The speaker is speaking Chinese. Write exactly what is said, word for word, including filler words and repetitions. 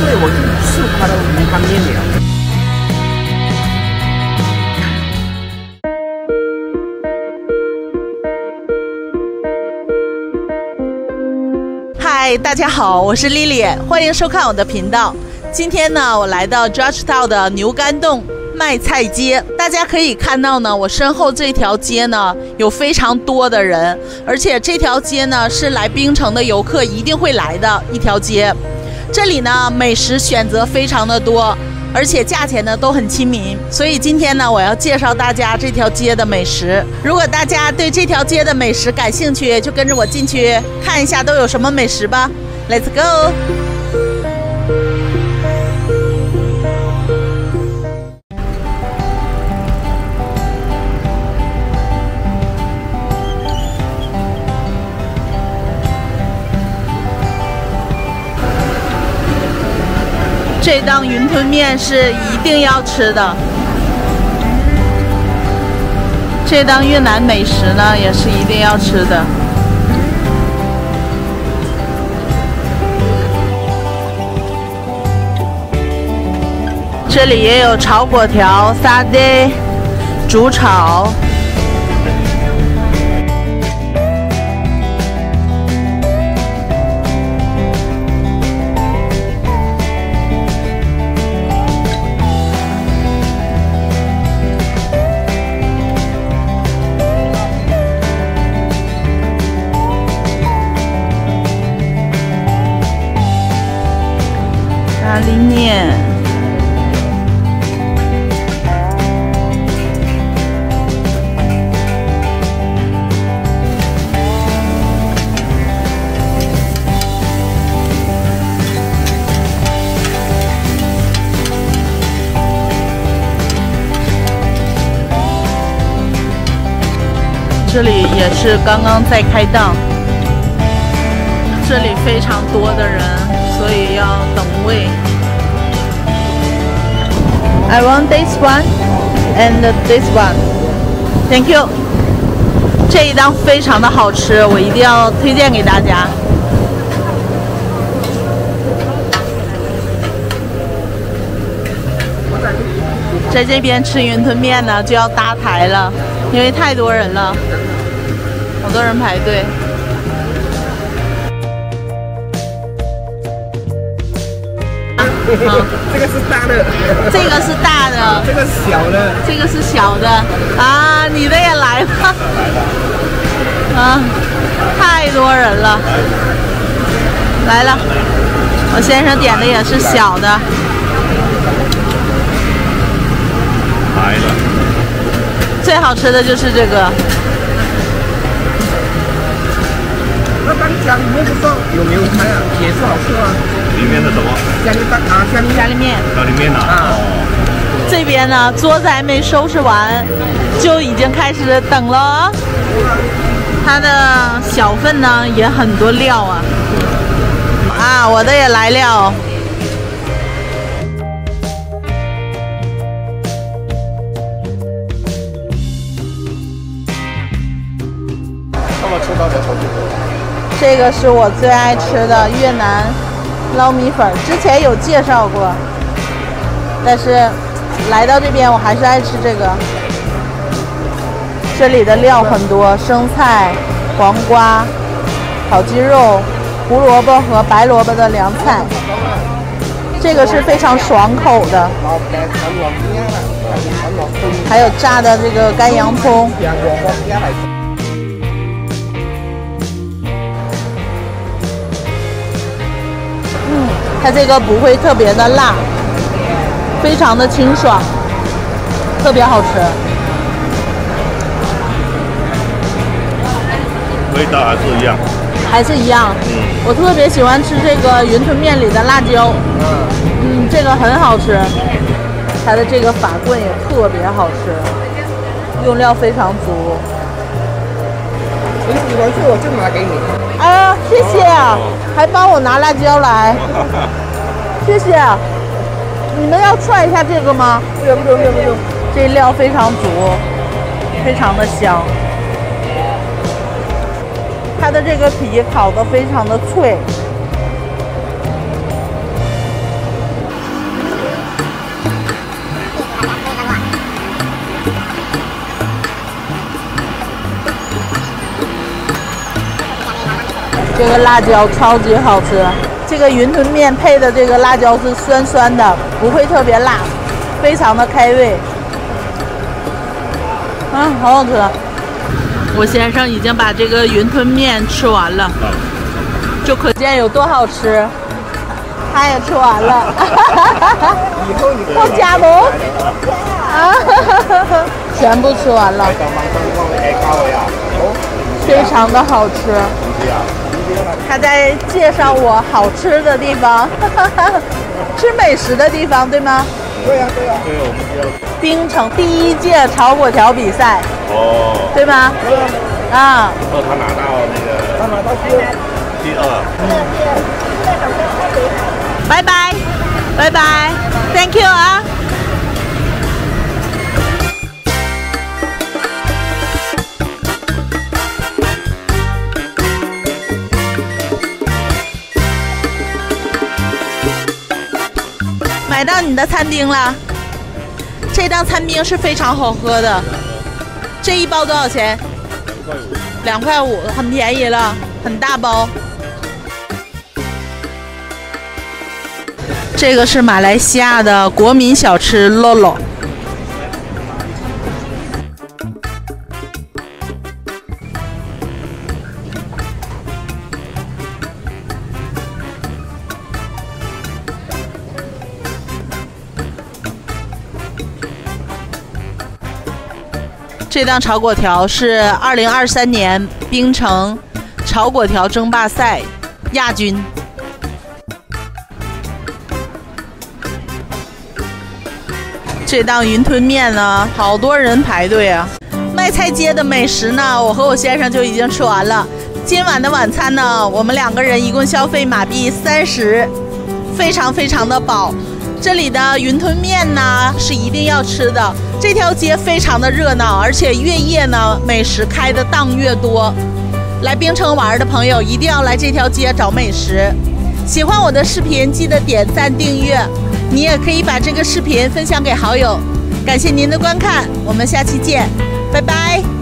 为我就吃它的鱼汤面了。 嗨，大家好，我是 Lily， 欢迎收看我的频道。今天呢，我来到 Georgetown 的牛肝洞卖菜街。大家可以看到呢，我身后这条街呢有非常多的人，而且这条街呢是来槟城的游客一定会来的一条街。这里呢美食选择非常的多，而且价钱呢都很亲民，所以今天呢我要介绍大家这条街的美食。如果大家对这条街的美食感兴趣，就跟着我进去看一下都有什么美食吧。Let's go！ 这档云吞面是一定要吃的，这档越南美食呢也是一定要吃的。这里也有炒粿条、沙爹、煮炒。咖喱面，这里也是刚刚在开档，这里非常多的人，所以要等位。I want this one and this one. Thank you. 这一档非常的好吃，我一定要推荐给大家。在这边吃云吞面呢，就要搭台了，因为太多人了，好多人排队。 啊、这个是大的， 这个是大的， 这个是小的， 这个是小的啊！你的也来了，啊，太多人了，来了。我先生点的也是小的， 来了。 最好吃的就是这个。 那当家里面不知道有没有开啊？也是好吃啊。 里面的什么？ 家里蛋啊，家里家里面。 家里面的啊。 哦。这边呢，桌子还没收拾完，就已经开始等了。它的小份呢也很多料啊。啊，我的也来料。 那么吃到的头绪。 这个是我最爱吃的越南捞米粉，之前有介绍过，但是来到这边我还是爱吃这个。这里的料很多，生菜、黄瓜、烤鸡肉、胡萝卜和白萝卜的凉菜，这个是非常爽口的。还有炸的这个干洋葱。它这个不会特别的辣，非常的清爽，特别好吃。 味道还是一样， 还是一样。嗯，我特别喜欢吃这个云吞面里的辣椒。嗯，这个很好吃。它的这个法棍也特别好吃，用料非常足。 你喜欢吃我就拿给你。 哎呀，谢谢啊，还帮我拿辣椒来，谢谢。你们要踹一下这个吗？ 不用不用不用不用， 这料非常足，非常的香。它的这个皮烤得非常的脆。 这个辣椒超级好吃，这个云吞面配的这个辣椒是酸酸的，不会特别辣，非常的开胃。啊，好好吃！我先生已经把这个云吞面吃完了，就可见有多好吃。他也吃完了，后加盟啊，全部吃完了，非常的好吃。他在介绍我好吃的地方，吃美食的地方，对吗？ 对呀、啊、对呀、啊。 对，我们要槟城第一届炒粿条比赛， 哦， 对吗？ 对啊。 啊。 哦，他拿到那个， 他拿到第二， 第二。 拜拜，拜拜 ，Thank you 啊。买到你的餐丁了，这档餐冰是非常好喝的。这一包多少钱？两块五，两块五，很便宜了，很大包。这个是马来西亚的国民小吃洛洛。这档炒粿条是二零二三年槟城炒粿条争霸赛亚军。这档云吞面呢，好多人排队啊！麦菜街的美食呢，我和我先生就已经吃完了。今晚的晚餐呢，我们两个人一共消费马币三十，非常非常的饱。这里的云吞面呢是一定要吃的。这条街非常的热闹，而且越夜呢美食开的档越多。来槟城玩的朋友一定要来这条街找美食。喜欢我的视频记得点赞订阅，你也可以把这个视频分享给好友。感谢您的观看，我们下期见，拜拜。